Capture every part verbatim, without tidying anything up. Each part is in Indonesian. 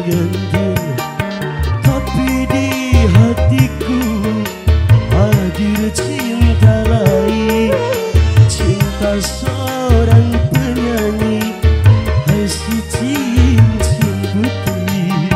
bergantung, tapi di hatiku hadir cinta lain, cinta seorang penyanyi si cincin putih.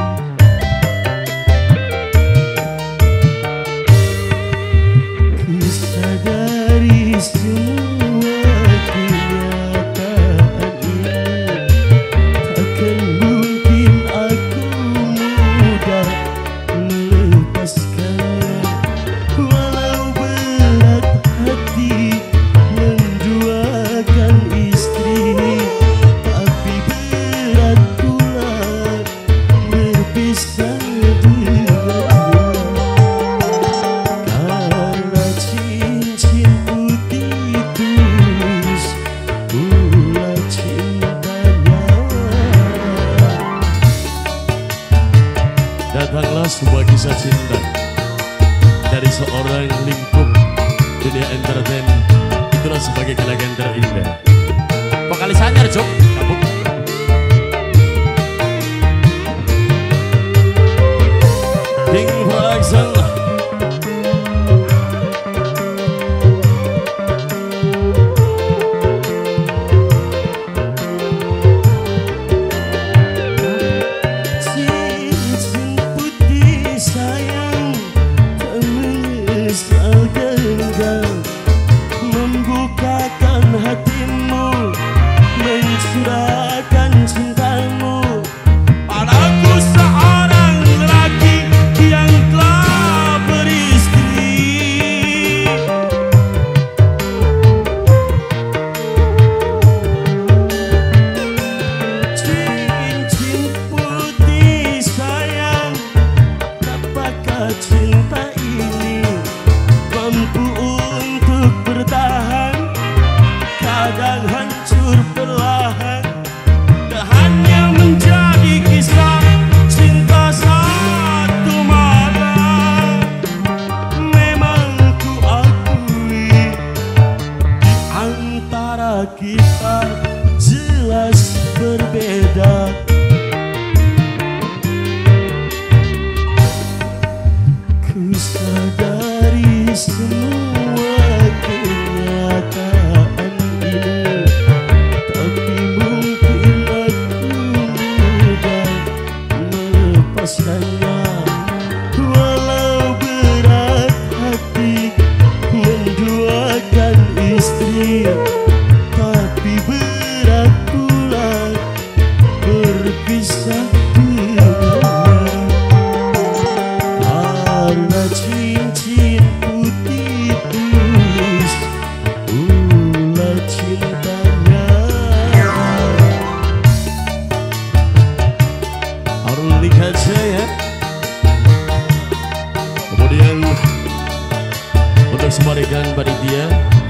Ku sadari semua kenyataan ini, takkan mungkin aku mudah melepaskannya. Walau berat hati menduakan istri, tapi berat pula berpisah dengannya. Karena cincin putih tulus pula cintanya. Datanglah sebuah kisah cinta dari seorang lingkup dunia entertain. Itulah sebagai kenangan terindah. Vokalis anyar Cuk. King Faisal. Cincin putih sayang, tak menyesal genggam, membukakan hatimu, mencurahkan cintamu padaku, seorang lelaki yang telah beristri. Cincin putih sayang, apakah cinta ini mampu untuk bertahan? Kadang hancur perlahan, tak hanya menjadi kisah cinta satu malam. Memang ku akui di antara kita jelas berbeda. Ku sadari semua kenyataan ini, tapi mungkin aku mudah melepaskannya. Walau berat hati menduakan istri, tapi berat pula berpisah dengannya. Karena cincin putih tulus pula cintanya. Aruli kaca ya. Kemudian untuk semarikan panitia.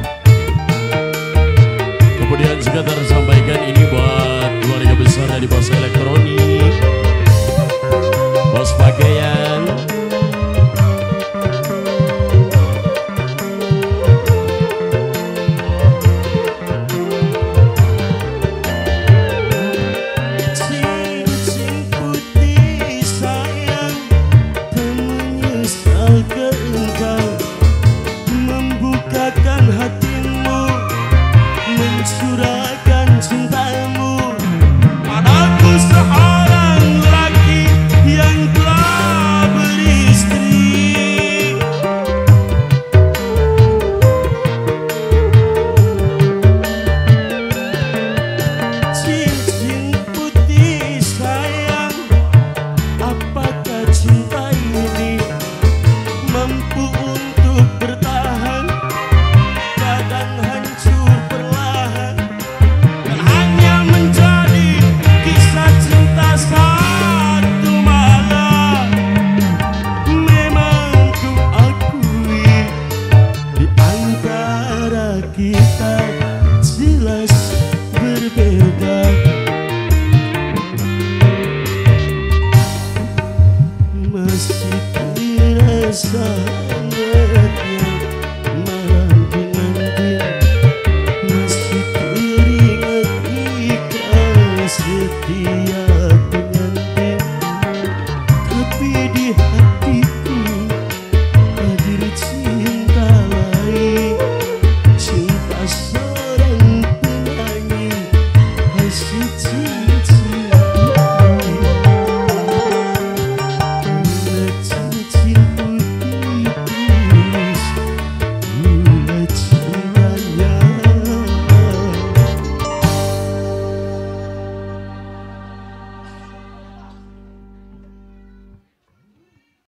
Kemudian juga tersampaikan ini buat keluarga besar dari Bos Elektronik, Bos Pakaian, Cincin putih sayang, tak menyesalkan engkau, membukakan hatimu, mencurahkan cintamu padaku, seorang lelaki yang telah beristri. Cincin putih sayang, apakah cinta ini mampu untuk bertahan? Kadang hancur perlahan, dan hanya menjadi kisah cinta satu malam. Memang ku akui di antara kita jelas berbeda. Masih terasa